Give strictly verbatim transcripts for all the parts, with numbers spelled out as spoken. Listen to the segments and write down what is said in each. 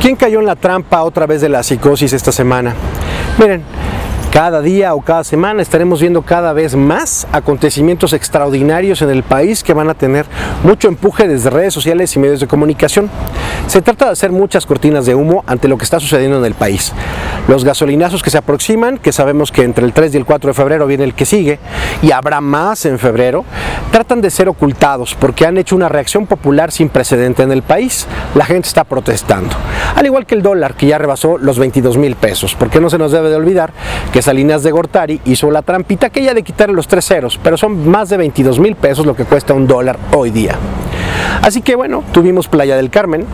¿Quién cayó en la trampa otra vez de la psicosis esta semana? Miren, cada día o cada semana estaremos viendo cada vez más acontecimientos extraordinarios en el país que van a tener mucho empuje desde redes sociales y medios de comunicación. Se trata de hacer muchas cortinas de humo ante lo que está sucediendo en el país. Los gasolinazos que se aproximan, que sabemos que entre el tres y el cuatro de febrero viene el que sigue, y habrá más en febrero, tratan de ser ocultados porque han hecho una reacción popular sin precedente en el país. La gente está protestando. Al igual que el dólar, que ya rebasó los veintidós mil pesos, porque no se nos debe de olvidar que Salinas de Gortari hizo la trampita aquella de quitarle los tres ceros, pero son más de veintidós mil pesos lo que cuesta un dólar hoy día. Así que bueno, tuvimos Playa del Carmen,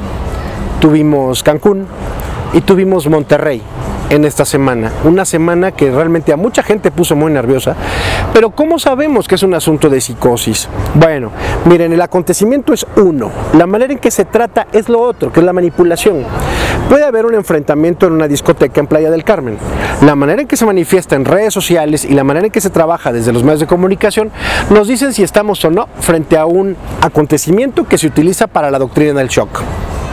tuvimos Cancún y tuvimos Monterrey en esta semana, una semana que realmente a mucha gente puso muy nerviosa. Pero ¿cómo sabemos que es un asunto de psicosis? Bueno, miren, el acontecimiento es uno, la manera en que se trata es lo otro, que es la manipulación. Puede haber un enfrentamiento en una discoteca en Playa del Carmen. La manera en que se manifiesta en redes sociales y la manera en que se trabaja desde los medios de comunicación nos dicen si estamos o no frente a un acontecimiento que se utiliza para la doctrina del shock.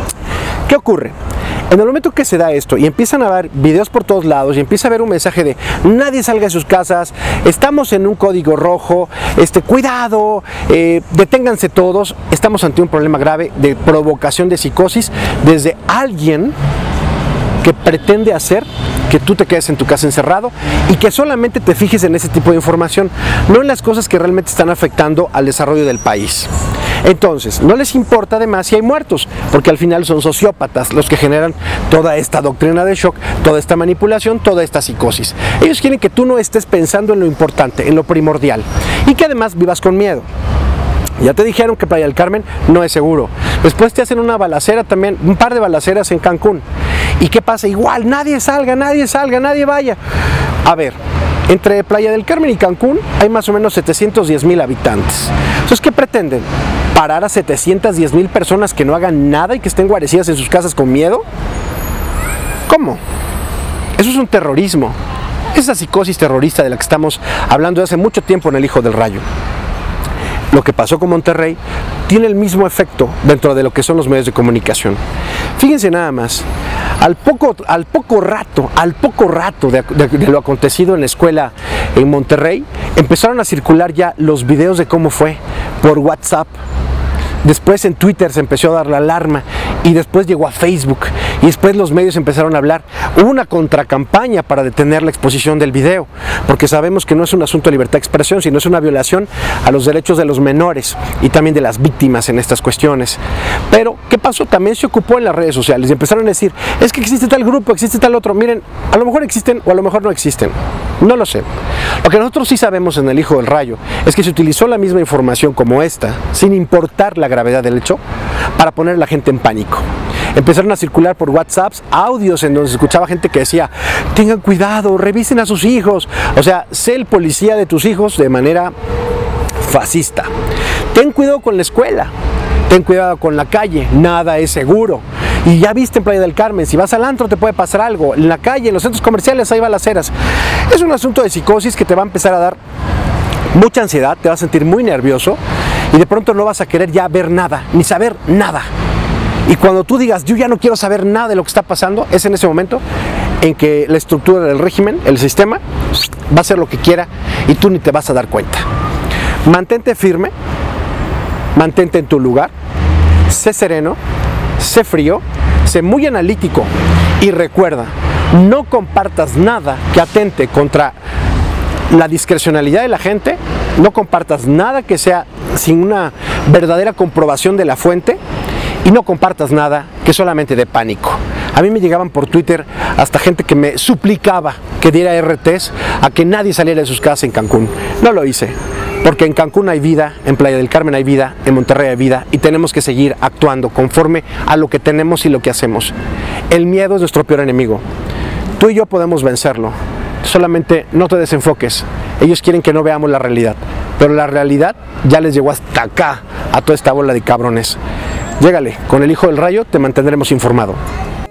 ¿Qué ocurre? En el momento que se da esto y empiezan a ver videos por todos lados y empieza a haber un mensaje de nadie salga de sus casas, estamos en un código rojo, este, cuidado, eh, deténganse todos, estamos ante un problema grave de provocación de psicosis desde alguien que pretende hacer que tú te quedes en tu casa encerrado y que solamente te fijes en ese tipo de información, no en las cosas que realmente están afectando al desarrollo del país. Entonces, no les importa además si hay muertos, porque al final son sociópatas los que generan toda esta doctrina de shock, toda esta manipulación, toda esta psicosis. Ellos quieren que tú no estés pensando en lo importante, en lo primordial, y que además vivas con miedo. Ya te dijeron que Playa del Carmen no es seguro. Después te hacen una balacera también, un par de balaceras en Cancún. ¿Y qué pasa? Igual, nadie salga, nadie salga, nadie vaya. A ver, entre Playa del Carmen y Cancún hay más o menos setecientos diez mil habitantes. Entonces, ¿qué pretenden? ¿Parar a setecientas diez mil personas que no hagan nada y que estén guarecidas en sus casas con miedo? ¿Cómo? Eso es un terrorismo. Esa psicosis terrorista de la que estamos hablando desde hace mucho tiempo en El Hijo del Rayo. Lo que pasó con Monterrey tiene el mismo efecto dentro de lo que son los medios de comunicación. Fíjense nada más, al poco, al poco rato, al poco rato de, de, de lo acontecido en la escuela en Monterrey, empezaron a circular ya los videos de cómo fue por WhatsApp. Después en Twitter se empezó a dar la alarma y después llegó a Facebook y después los medios empezaron a hablar. Hubo una contracampaña para detener la exposición del video, porque sabemos que no es un asunto de libertad de expresión, sino es una violación a los derechos de los menores y también de las víctimas en estas cuestiones. Pero, ¿qué pasó? También se ocupó en las redes sociales y empezaron a decir, es que existe tal grupo, existe tal otro. Miren, a lo mejor existen o a lo mejor no existen. No lo sé. Lo que nosotros sí sabemos en El Hijo del Rayo es que se utilizó la misma información como esta, sin importar la gravedad del hecho, para poner a la gente en pánico. Empezaron a circular por WhatsApp audios en donde se escuchaba gente que decía, tengan cuidado, revisen a sus hijos. O sea, sé el policía de tus hijos de manera fascista. Ten cuidado con la escuela, ten cuidado con la calle, nada es seguro. Y ya viste en Playa del Carmen, si vas al antro te puede pasar algo, en la calle, en los centros comerciales hay balaceras. Es un asunto de psicosis que te va a empezar a dar mucha ansiedad, te vas a sentir muy nervioso y de pronto no vas a querer ya ver nada, ni saber nada. Y cuando tú digas, yo ya no quiero saber nada de lo que está pasando, es en ese momento en que la estructura del régimen, el sistema, va a hacer lo que quiera y tú ni te vas a dar cuenta. Mantente firme, mantente en tu lugar, sé sereno, sé frío, sé muy analítico y recuerda, no compartas nada que atente contra la discrecionalidad de la gente, no compartas nada que sea sin una verdadera comprobación de la fuente y no compartas nada que solamente dé pánico. A mí me llegaban por Twitter hasta gente que me suplicaba que diera R Ts a que nadie saliera de sus casas en Cancún. No lo hice, porque en Cancún hay vida, en Playa del Carmen hay vida, en Monterrey hay vida y tenemos que seguir actuando conforme a lo que tenemos y lo que hacemos. El miedo es nuestro peor enemigo. Tú y yo podemos vencerlo. Solamente no te desenfoques. Ellos quieren que no veamos la realidad, pero la realidad ya les llegó hasta acá a toda esta bola de cabrones. Llégale, con El Hijo del Rayo te mantendremos informado.